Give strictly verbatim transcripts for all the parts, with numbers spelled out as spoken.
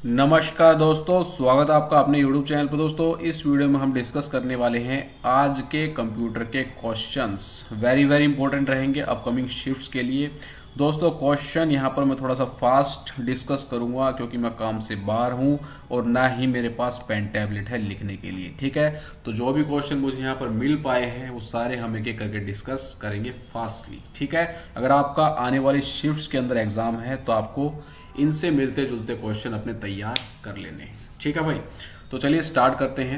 नमस्कार दोस्तों, स्वागत है आपका अपने YouTube चैनल पर। दोस्तों, इस वीडियो में हम डिस्कस करने वाले हैं आज के कंप्यूटर के क्वेश्चंस। वेरी वेरी इंपॉर्टेंट रहेंगे अपकमिंग शिफ्ट्स के लिए। दोस्तों, क्वेश्चन यहाँ पर मैं थोड़ा सा फास्ट डिस्कस करूंगा क्योंकि मैं काम से बाहर हूँ और ना ही मेरे पास पेन टैबलेट है लिखने के लिए। ठीक है, तो जो भी क्वेश्चन मुझे यहाँ पर मिल पाए हैं वो सारे हम एक एक करके डिस्कस करेंगे फास्टली। ठीक है, अगर आपका आने वाली शिफ्ट्स के अंदर एग्जाम है तो आपको इनसे मिलते जुलते क्वेश्चन अपने तैयार कर लेने हैं। ठीक है भाई, तो चलिए स्टार्ट करते हैं।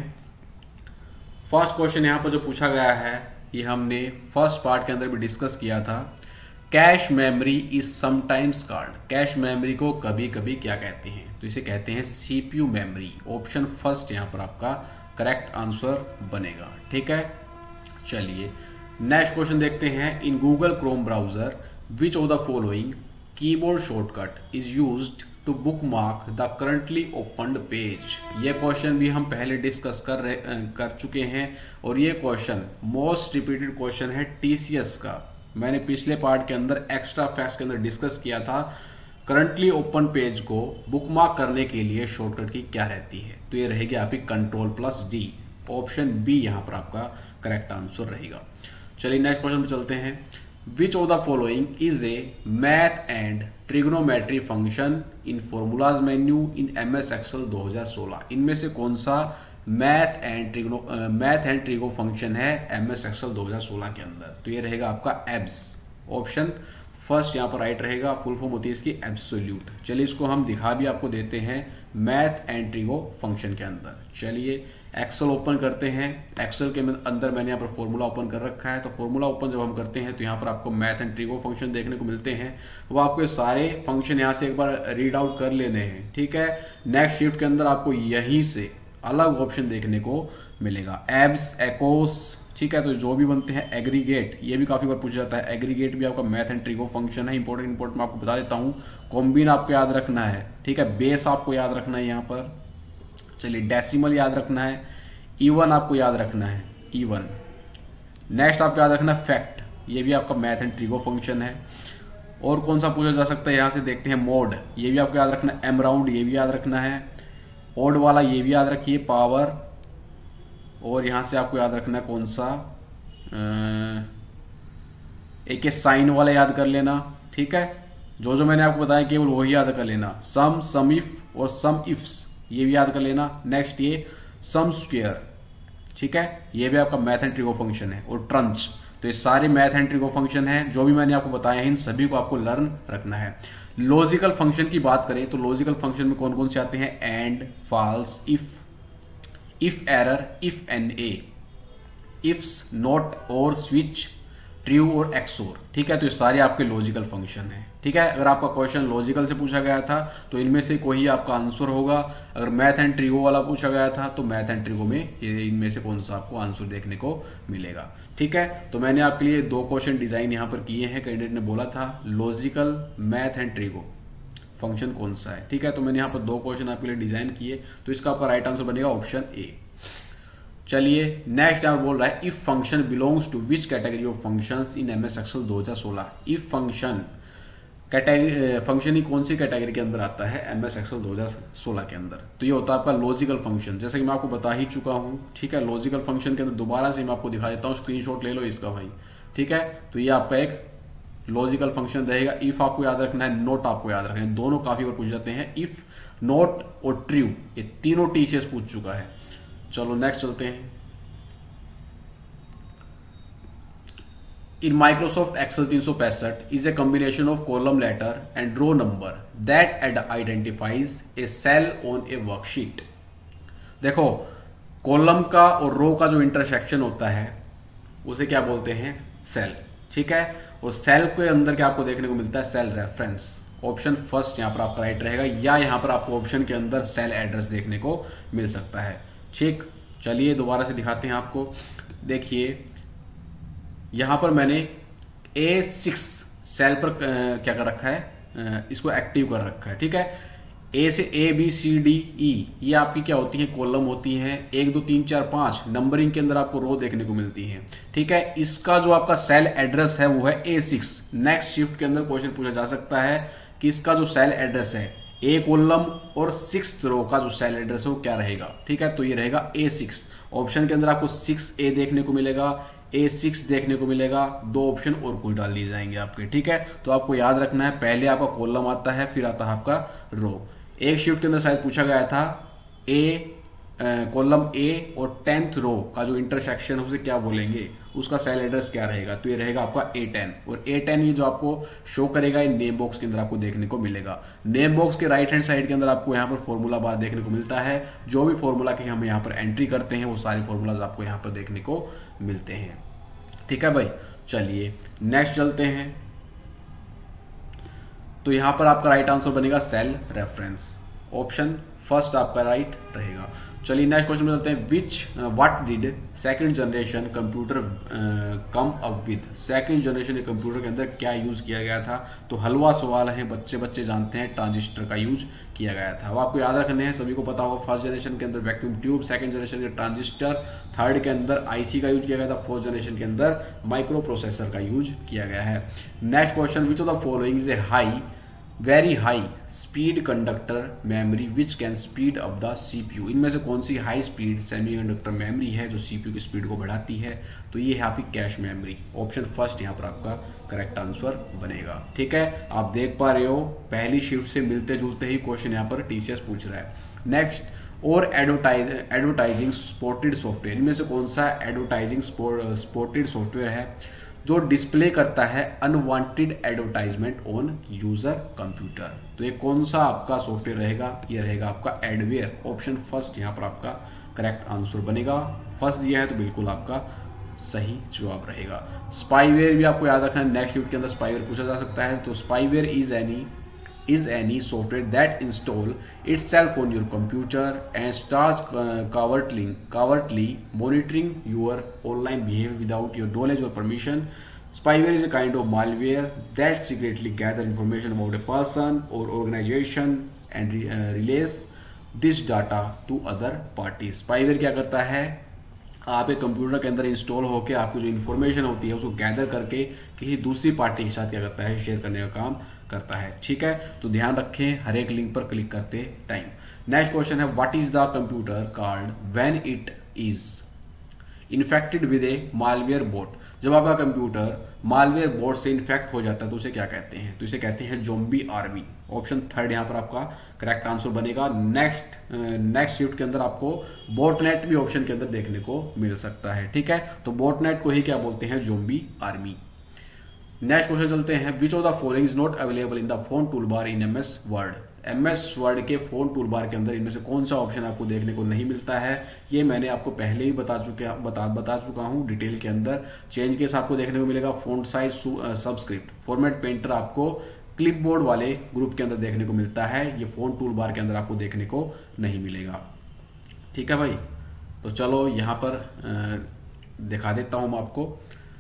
फर्स्ट क्वेश्चन यहाँ पर जो पूछा गया है ये हमने फर्स्ट पार्ट के अंदर भी डिस्कस किया था। Cache memory is sometimes called. Cache memory को कभी कभी क्या कहते हैं? तो इसे कहते हैं सीपीयू मेमोरी। ऑप्शन फर्स्ट यहाँ पर आपका करेक्ट आंसर बनेगा। ठीक है, चलिए नेक्स्ट क्वेश्चन देखते हैं। In Google Chrome browser which of the following keyboard shortcut is used to bookmark the currently opened page. ये क्वेश्चन भी हम पहले डिस्कस कर रहे कर चुके हैं और ये क्वेश्चन मोस्ट रिपीटेड क्वेश्चन है टीसीएस का। मैंने पिछले पार्ट के अंदर एक्स्ट्रा फैक्ट्स के अंदर डिस्कस किया था करंटली ओपन पेज को बुकमार्क करने के लिए शॉर्टकट की क्या रहती है। तो ये रहेगी आपकी control plus D. Option B यहाँ पर आपका करेक्ट आंसर रहेगा। चलिए नेक्स्ट क्वेश्चन पे चलते हैं। Which of the following is a math and trigonometry function in formulas menu in M S Excel दो हज़ार सोलह? इनमें से कौन सा math and trigno math and trigo function है एम एस Excel दो हज़ार सोलह के अंदर? तो ये रहेगा आपका एब्स। ऑप्शन फर्स्ट यहाँ पर राइट रहेगा। फुल फॉर्म होती है इसकी एब्सोल्यूट। चलिए इसको हम दिखा भी आपको देते हैं मैथ एंड ट्रिगो फंक्शन के अंदर। चलिए एक्सेल ओपन करते हैं। एक्सेल के अंदर मैंने यहाँ पर फॉर्मूला ओपन कर रखा है। तो फॉर्मूला ओपन जब हम करते हैं तो यहाँ पर आपको मैथ एंड ट्रिगो फंक्शन देखने को मिलते हैं। वो आपको सारे फंक्शन यहाँ से एक बार रीड आउट कर लेने हैं। ठीक है, नेक्स्ट शिफ्ट के अंदर आपको यहीं से अलग ऑप्शन देखने को मिलेगा, एब्स, एकोस। ठीक है, तो जो भी बनते हैं एग्रीगेट, ये भी काफी बार पूछा जाता है। एग्रीगेट भी आपका मैथ एंड ट्रिगो फंक्शन है। इंपॉर्टेंट इंपॉर्टेंट मैं आपको बता देता हूँ। कॉम्बिन आपको याद रखना है। ठीक है, बेस आपको याद रखना है यहाँ पर। चलिए डेसिमल याद रखना है। इवन आपको याद रखना है, इवन। नेक्स्ट आपको याद रखना है फैक्ट, ये भी आपका मैथ एंड ट्रिगो फंक्शन है। और कौन सा पूछा जा सकता है यहाँ से देखते हैं, मोड, ये भी आपको याद रखना है। एम राउंड ये भी याद रखना है। ओड वाला ये भी याद रखिए, पावर। और यहां से आपको याद रखना है कौन सा, एक ये साइन वाला याद कर लेना। ठीक है, जो जो मैंने आपको बताया केवल वही याद कर लेना। सम, सम इफ और सम इफ्स ये भी याद कर लेना। नेक्स्ट ये सम स्क्वायर। ठीक है, ये भी आपका मैथ एंड ट्रिगो फंक्शन है। और ट्रंच, तो ये सारे मैथ एंड ट्रिगो फंक्शन है जो भी मैंने आपको बताया है। इन सभी को आपको लर्न रखना है। लॉजिकल फंक्शन की बात करें तो लॉजिकल फंक्शन में कौन कौन से आते हैं, and, false, if, if error, if and a, ifs, not, और, स्विच, ट्रू और एक्सोर। ठीक है, तो ये सारे आपके लॉजिकल फंक्शन है। ठीक है, अगर आपका क्वेश्चन लॉजिकल से पूछा गया था तो इनमें से कोई आपका आंसर होगा। अगर मैथ एंड ट्रिगो वाला पूछा गया था तो मैथ एंड ट्रिगो में ये इनमें से कौन सा आपको आंसर देखने को मिलेगा। ठीक है, तो मैंने आपके लिए दो क्वेश्चन डिजाइन यहां पर किए हैं। कैंडिडेट ने बोला था logical, math and trigo function कौन सा है। ठीक है, तो मैंने यहाँ पर दो क्वेश्चन आपके लिए डिजाइन किए। तो इसका आपका राइट आंसर बनेगा ऑप्शन ए। चलिए नेक्स्ट यहाँ बोल रहा है if function belongs to which category of functions in M S Excel दो हज़ार सोलह। इफ फंक्शन कैटेगरी फंक्शन ही कौन सी कैटेगरी के अंदर आता है एम एस Excel दो हज़ार सोलह के अंदर? तो ये होता है आपका लॉजिकल फंक्शन, जैसे कि मैं आपको बता ही चुका हूँ। ठीक है, लॉजिकल फंक्शन के अंदर दोबारा से मैं आपको दिखा देता हूँ। स्क्रीनशॉट ले लो इसका भाई। ठीक है, तो ये आपका एक लॉजिकल फंक्शन रहेगा। इफ आपको याद रखना है, नोट आपको याद रखना है। दोनों काफी बार पूछ जाते हैं, इफ, नोट और ट्रू, ये तीनों टीसीएस पूछ चुका है। चलो नेक्स्ट चलते हैं। इन माइक्रोसॉफ्ट एक्सेल तीन सौ पैंसठ is a combination of column letter and row number that identifies a cell on a worksheet. देखो, कॉलम का और रो का जो इंटरसेक्शन होता है उसे क्या बोलते हैं, सेल। ठीक है, और सेल के अंदर क्या आपको देखने को मिलता है, सेल रेफरेंस। ऑप्शन फर्स्ट यहां पर आपका राइट रहेगा, या यहां पर आपको ऑप्शन के अंदर सेल एड्रेस देखने को मिल सकता है। ठीक, चलिए दोबारा से दिखाते हैं आपको। देखिए यहां पर मैंने ए सिक्स सेल पर क्या कर रखा है, इसको एक्टिव कर रखा है। ठीक है, ए से A B C D E ये आपकी क्या होती है, कॉलम होती हैं। एक दो तीन चार पांच नंबरिंग के अंदर आपको रो देखने को मिलती है। ठीक है, इसका जो आपका सेल एड्रेस है वो है ए सिक्स। नेक्स्ट शिफ्ट के अंदर क्वेश्चन पूछा जा सकता है कि इसका जो सेल एड्रेस है ए कॉलम और सिक्स रो का जो सेल एड्रेस है वो क्या रहेगा, ठीक है। तो ये रहेगा ए सिक्स। ऑप्शन के अंदर आपको सिक्स ए देखने को मिलेगा, ए सिक्स देखने को मिलेगा, दो ऑप्शन और कुछ डाल दिए जाएंगे आपके, ठीक है। तो आपको याद रखना है, पहले आपका कॉलम आता है, फिर आता है आपका रो। एक शिफ्ट के अंदर शायद पूछा गया था ए कॉलम ए और टेंथ रो का जो इंटरसेक्शन है उसे क्या बोलेंगे, उसका सेल एड्रेस क्या रहेगा। तो ये रहेगा आपका ए टेन, और ए टेन ये जो आपको शो करेगा ये नेम बॉक्स के अंदर आपको देखने को मिलेगा। नेम बॉक्स के राइट हैंड साइड के अंदर आपको यहाँ पर फॉर्मूला बार देखने को मिलता है। जो भी फॉर्मूला की हम यहाँ पर एंट्री करते हैं वो सारी फॉर्मूलाज आपको यहाँ पर देखने को मिलते हैं, ठीक है भाई। चलिए नेक्स्ट चलते हैं। तो यहां पर आपका राइट आंसर बनेगा सेल रेफरेंस, ऑप्शन फर्स्ट आपका राइट रहेगा। चलिए नेक्स्ट क्वेश्चन में चलते हैं। Which what did second generation computer come up with, second generation के कंप्यूटर के अंदर क्या यूज किया गया था। तो हलवा सवाल है, बच्चे बच्चे जानते हैं, ट्रांजिस्टर का यूज किया गया था। वो आपको याद रखने हैं, सभी को पता होगा। फर्स्ट जनरेशन के अंदर वैक्यूम ट्यूब, सेकंड जनरेशन के ट्रांजिस्टर, थर्ड के अंदर आईसी का यूज किया गया था, फोर्थ जनरेशन के अंदर माइक्रो प्रोसेसर का यूज किया गया है। Next question, which of the following is a high very high speed conductor memory which can speed up the CPU. इनमें से कौन सी हाई स्पीड सेमीकंडक्टर मेमोरी है जो सीपीयू की स्पीड को बढ़ाती है। तो ये है आपकी कैश मेमोरी, ऑप्शन फर्स्ट यहाँ पर आपका करेक्ट आंसर बनेगा, ठीक है। आप देख पा रहे हो पहली शिफ्ट से मिलते जुलते ही क्वेश्चन यहाँ पर टीसीएस पूछ रहा है। नेक्स्ट, और एडवर्टाइज एडवर्टाइजिंग सपोर्टेड सॉफ्टवेयर, इनमें से कौन सा एडवर्टाइजिंग सपोर्टेड सॉफ्टवेयर है जो डिस्प्ले करता है unwanted advertisement on user computer. तो ये कौन सा आपका सॉफ्टवेयर रहेगा, ये रहेगा आपका एडवेयर, ऑप्शन फर्स्ट यहाँ पर आपका करेक्ट आंसर बनेगा। फर्स्ट दिया है तो बिल्कुल आपका सही जवाब रहेगा। स्पाईवेयर भी आपको याद रखना है, नेक्स्ट शिफ्ट के अंदर स्पाईवेयर पूछा जा सकता है। तो spyware is any is any software that install itself on your computer and starts uh, covertly, covertly monitoring your online behavior without your knowledge or permission. Spyware is a kind of malware that secretly gather information about a person or organization and re, uh, relays this data to other parties. Spyware क्या करता है, आप एक computer के अंदर install होकर आपकी जो इन्फॉर्मेशन होती है उसको गैदर करके किसी दूसरी पार्टी के साथ क्या करता है, शेयर करने का काम करता है, ठीक है। तो ध्यान रखें हर एक लिंक पर क्लिक करते टाइम। नेक्स्ट क्वेश्चन है, what is the computer called when it is infected with a malware bot. जब आपका कंप्यूटर मालवेयर बोट से इन्फेक्ट हो जाता है तो उसे क्या कहते हैं, तो इसे कहते हैं ज़ॉम्बी आर्मी, ऑप्शन थर्ड यहाँ पर आपका करेक्ट आंसर बनेगा। नेक्स्ट नेक्स्ट शिफ्ट के अंदर आपको बोटनेट भी ऑप्शन के अंदर देखने को मिल सकता है, ठीक है। तो बोटनेट को ही क्या बोलते हैं, ज़ॉम्बी आर्मी। नेक्स्ट क्वेश्चन चलते हैं, which of the following is not available in the font tool bar in M S word. M S word के फोन टूल बार के अंदर इनमें से कौन सा ऑप्शन आपको देखने को नहीं मिलता है। ये मैंने आपको पहले ही बता चुके बता बता चुका हूँ डिटेल के अंदर। चेंज केस आपको देखने को मिलेगा, font size, subscript, format painter आपको क्लिपबोर्ड वाले ग्रुप के अंदर देखने को मिलता है। ये फोन टूल बार के अंदर आपको देखने को नहीं मिलेगा, ठीक है भाई। तो चलो यहाँ पर दिखा देता हूँ मैं आपको,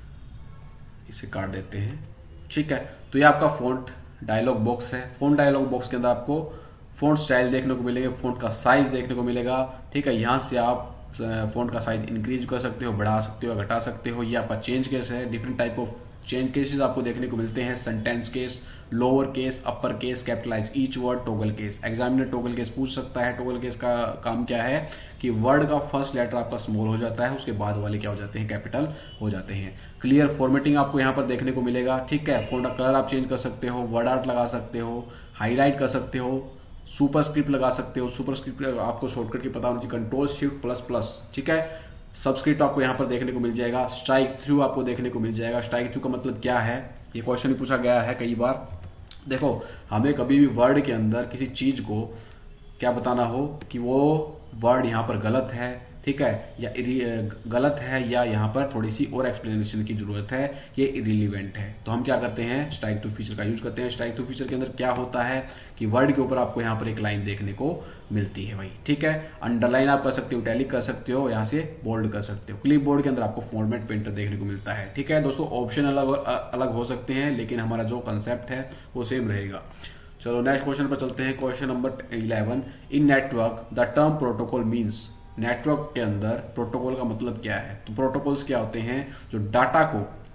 इसे काट देते हैं, ठीक है। तो ये आपका फॉन्ट डायलॉग बॉक्स है। फॉन्ट डायलॉग बॉक्स के अंदर आपको फॉन्ट स्टाइल देखने को मिलेगा, फॉन्ट का साइज देखने को मिलेगा, ठीक है। यहाँ से आप फॉन्ट का साइज इंक्रीज कर सकते हो, बढ़ा सकते हो, घटा सकते हो। ये आपका चेंज केस है। Different type of change cases आपको देखने को मिलते हैं, sentence case, lower case, upper case, capitalize each word, toggle case. Examiner toggle case पूछ सकता है। टॉगल केस का काम क्या है कि वर्ड का फर्स्ट लेटर आपका स्मॉल हो जाता है, उसके बाद वाले क्या हो जाते हैं, कैपिटल हो जाते हैं। क्लियर फॉर्मेटिंग आपको यहाँ पर देखने को मिलेगा, ठीक है। फॉन्ट का कलर आप चेंज कर सकते हो, वर्ड आर्ट लगा सकते हो, हाईलाइट कर सकते हो, सुपर स्क्रिप्ट लगा सकते हो। सुपर स्क्रिप्ट आपको शॉर्टकट की पता होनी चाहिए, कंट्रोल शिफ्ट प्लस प्लस, ठीक है। सबस्क्रिप्ट आपको यहाँ पर देखने को मिल जाएगा। स्ट्राइक थ्रू आपको देखने को मिल जाएगा। स्ट्राइक थ्रू का मतलब क्या है, ये क्वेश्चन भी पूछा गया है कई बार। देखो, हमें कभी भी वर्ड के अंदर किसी चीज को क्या बताना हो कि वो वर्ड यहाँ पर गलत है, ठीक है, या गलत है, या यहाँ पर थोड़ी सी और एक्सप्लेनेशन की जरूरत है, ये इरिलीवेंट है, तो हम क्या करते हैं, स्ट्राइक टू फीचर का यूज करते हैं। स्ट्राइक टू फीचर के अंदर क्या होता है कि वर्ड के ऊपर आपको यहाँ पर एक लाइन देखने को मिलती है भाई, ठीक है। अंडरलाइन आप कर सकते हो, टैलिक कर सकते हो, यहाँ से बोल्ड कर सकते हो। क्लिप बोर्ड के अंदर आपको फॉर्मेट पेंटर देखने को मिलता है, ठीक है दोस्तों। ऑप्शन अलग अलग हो सकते हैं, लेकिन हमारा जो कंसेप्ट है वो सेम रहेगा। चलो नेक्स्ट क्वेश्चन पर चलते हैं। Question number eleven, in network the term protocol means. Network के अंदर प्रोटोकॉल का मतलब क्या है, तो प्रोटोकॉल्स क्या होते हैं, जो डाटा को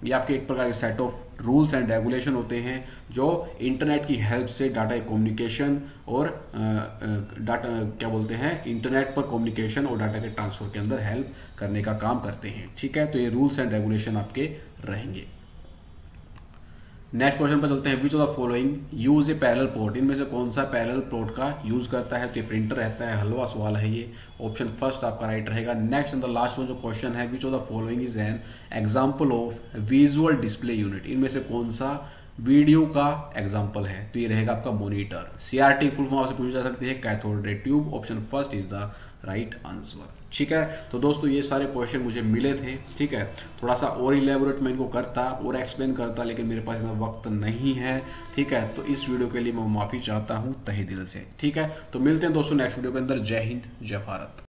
ये आपके एक प्रकार के set of rules and regulation होते हैं जो इंटरनेट की हेल्प से डाटा कम्युनिकेशन और डाटा क्या बोलते हैं इंटरनेट पर कम्युनिकेशन और डाटा के ट्रांसफर के अंदर हेल्प करने का काम करते हैं। ठीक है, तो ये रूल्स एंड रेगुलेशन आपके रहेंगे। नेक्स्ट क्वेश्चन पर चलते हैं। Which of the following use a parallel port, इनमें से कौन सा पैरेलल पोर्ट का यूज करता है? तो ये प्रिंटर रहता है। हलवा सवाल है ये, ऑप्शन फर्स्ट आपका राइट रहेगा। Next and the last one जो क्वेश्चन है, which of the following is an example of visual display unit, इनमें से कौन सा वीडियो का एग्जाम्पल है? तो ये रहेगा आपका मॉनिटर। सीआरटी फुल फॉर्म आपसे पूछी जा सकती है, cathode ray tube. Option first is the right answer. ठीक है, तो दोस्तों ये सारे क्वेश्चन मुझे मिले थे। ठीक है, थोड़ा सा और इलेबोरेट मैं इनको करता और एक्सप्लेन करता, लेकिन मेरे पास इतना वक्त नहीं है। ठीक है, तो इस वीडियो के लिए मैं माफी चाहता हूँ तहे दिल से। ठीक है, तो मिलते हैं दोस्तों नेक्स्ट वीडियो के अंदर। जय हिंद, जय भारत।